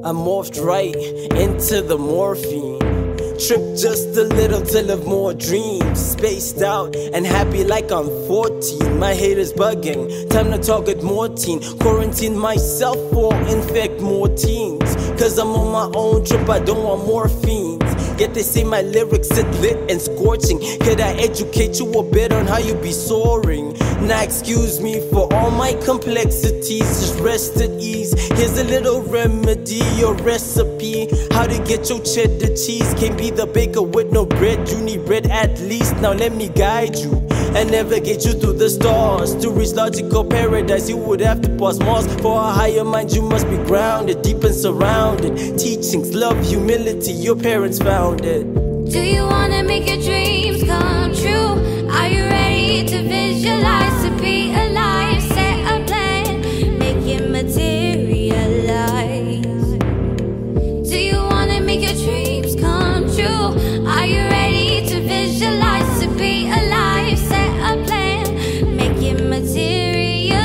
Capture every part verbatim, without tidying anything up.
I morphed right into the morphine. Trip just a little to live more dreams. Spaced out and happy like I'm fourteen. My haters bugging, time to target more teen. Quarantine myself or infect more teens. Cause I'm on my own trip, I don't want morphines. Yet they say my lyrics sit lit and scorching. Could I educate you a bit on how you be soaring? Now excuse me for all my complexities, just rest at ease. Here's a little remedy, your recipe. How to get your cheddar cheese. Can't be the baker with no bread, you need bread at least. Now let me guide you and navigate you through the stars. To reach logical paradise you would have to pass Mars. For a higher mind you must be grounded, deep and surrounded. Teachings, love, humility, your parents found it. Do you wanna make your dreams come true? Are you ready to visualize, to be alive? Set a plan, make it materialize. Do you wanna make your dreams come true? Are you ready to visualize, to be alive? Set a plan, make it materialize.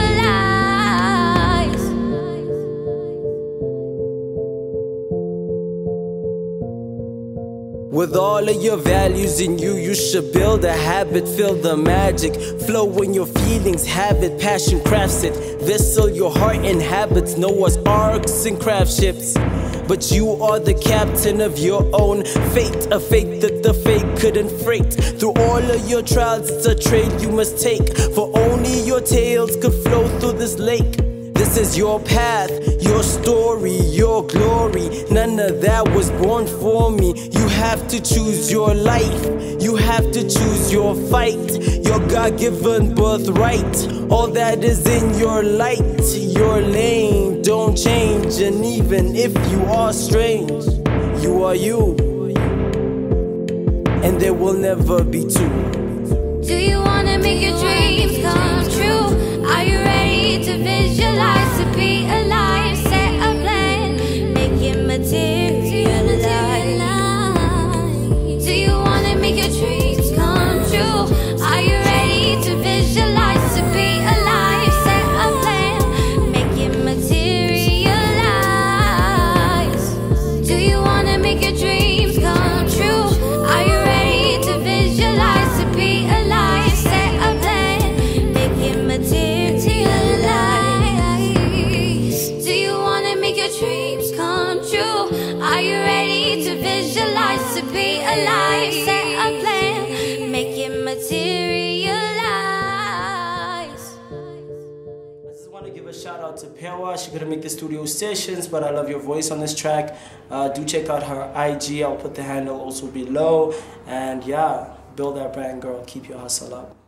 With all of your values in you, you should build a habit. Feel the magic flow when your feelings have it. Passion crafts it, vessel your heart inhabits. Noah's arcs and craft ships, but you are the captain of your own fate. A fate that the fate couldn't freight. Through all of your trials, it's a trade you must take. For only your tales could flow through this lake. This is your path, your story, your glory. None of that was born for me. You have to choose your life. You have to choose your fight. Your God-given birthright. All that is in your light. Your lane don't change. And even if you are strange, you are you. And there will never be two. Do you wanna make your dreams come true? Are you ready to visualize, to be alive? Set a plan, make it materialize. Do you wanna make your dreams come true? Are you ready to visualize, to be alive? Set a plan, make it materialize. Do you wanna make your dreams come true? Are you ready to visualize, to be alive? Set a plan, make it materialize. Do you wanna make your dreams come true? Are you ready to visualize, to be alive? Set a plan, make it materialize. I just want to give a shout out to Pewa. She couldn't make the studio sessions, but I love your voice on this track. Uh, do check out her I G. I'll put the handle also below. And yeah, build that brand, girl. Keep your hustle up.